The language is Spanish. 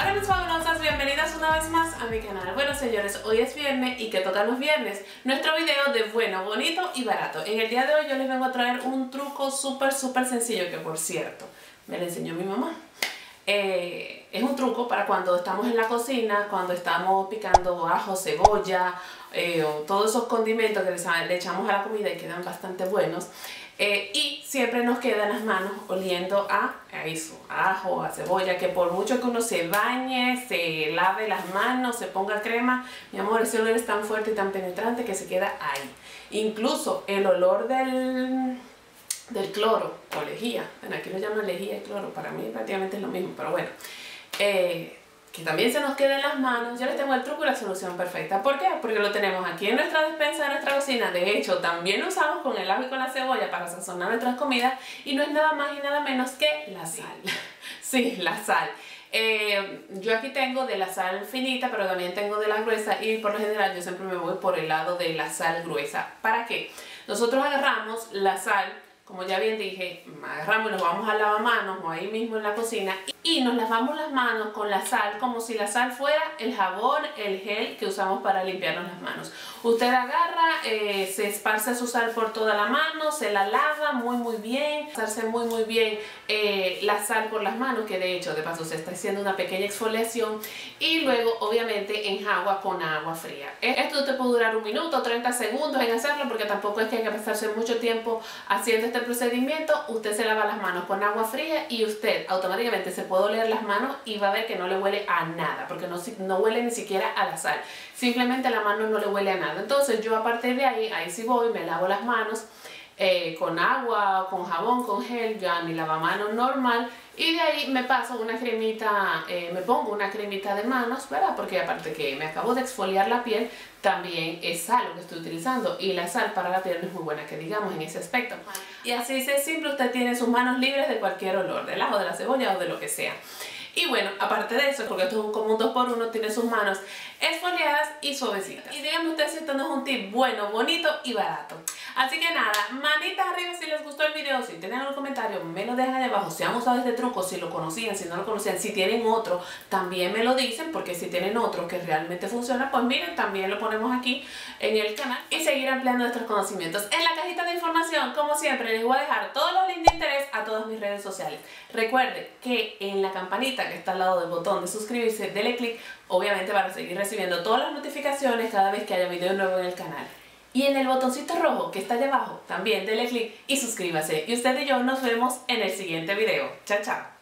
Hola mis fabulosas, bienvenidas una vez más a mi canal. Bueno señores, hoy es viernes y que tocan los viernes, nuestro video de bueno, bonito y barato. En el día de hoy yo les vengo a traer un truco súper sencillo que por cierto me lo enseñó mi mamá. Es un truco para cuando estamos en la cocina, cuando estamos picando ajo, cebolla o todos esos condimentos que le echamos a la comida y quedan bastante buenos. Y siempre nos quedan las manos oliendo a eso, a ajo, a cebolla, que por mucho que uno se bañe, se lave las manos, se ponga crema, mi amor, ese olor es tan fuerte y tan penetrante que se queda ahí. Incluso el olor del cloro o lejía, bueno, aquí lo llaman lejía y cloro, para mí prácticamente es lo mismo, pero bueno, que también se nos quede en las manos. Yo les tengo el truco y la solución perfecta. ¿Por qué? Porque lo tenemos aquí en nuestra despensa de nuestra cocina. De hecho, también lo usamos con el ajo y con la cebolla para sazonar nuestras comidas, y no es nada más y nada menos que la sal. Sí, la sal. Yo aquí tengo de la sal finita, pero también tengo de la gruesa, y por lo general yo siempre me voy por el lado de la sal gruesa. ¿Para qué? Nosotros agarramos la sal, como ya bien dije, agarramos y nos vamos al lavamanos o ahí mismo en la cocina y nos lavamos las manos con la sal como si la sal fuera el jabón, el gel que usamos para limpiarnos las manos. Usted agarra, se esparce su sal por toda la mano, se la lava muy bien, pasarse muy bien la sal por las manos, que de hecho de paso se está haciendo una pequeña exfoliación, y luego obviamente enjagua con agua fría. Esto te puede durar 1 minuto, 30 segundos en hacerlo, porque tampoco es que hay que pasarse mucho tiempo haciendo este procedimiento. Usted se lava las manos con agua fría y usted automáticamente se puede oler las manos y va a ver que no le huele a nada, porque no huele ni siquiera a la sal, simplemente la mano no le huele a nada. Entonces yo a partir de ahí sí voy, me lavo las manos con agua, con jabón, con gel, ya mi lavamanos normal, y de ahí me paso una cremita, me pongo una cremita de manos, ¿verdad? Porque aparte que me acabo de exfoliar la piel, también es sal lo que estoy utilizando, y la sal para la piel no es muy buena que digamos en ese aspecto. Y así es simple, usted tiene sus manos libres de cualquier olor, del ajo, de la cebolla o de lo que sea. Y bueno, aparte de eso, porque esto es como un 2x1, tiene sus manos esfoliadas y suavecitas. Y díganme ustedes si esto no es un tip bueno, bonito y barato. Así que nada, manitas arriba si les gustó el video, si tienen algún comentario me lo dejan ahí abajo, si han usado este truco, si lo conocían, si no lo conocían, si tienen otro también me lo dicen, porque si tienen otro que realmente funciona, pues miren, también lo ponemos aquí en el canal y seguir ampliando nuestros conocimientos. En la cajita de información, como siempre, les voy a dejar todos los links de interés a todas mis redes sociales. Recuerden que en la campanita que está al lado del botón de suscribirse, dele click, obviamente para seguir recibiendo todas las notificaciones cada vez que haya video nuevo en el canal. Y en el botoncito rojo que está allá abajo, también dele click y suscríbase. Y usted y yo nos vemos en el siguiente video. Chao, chao.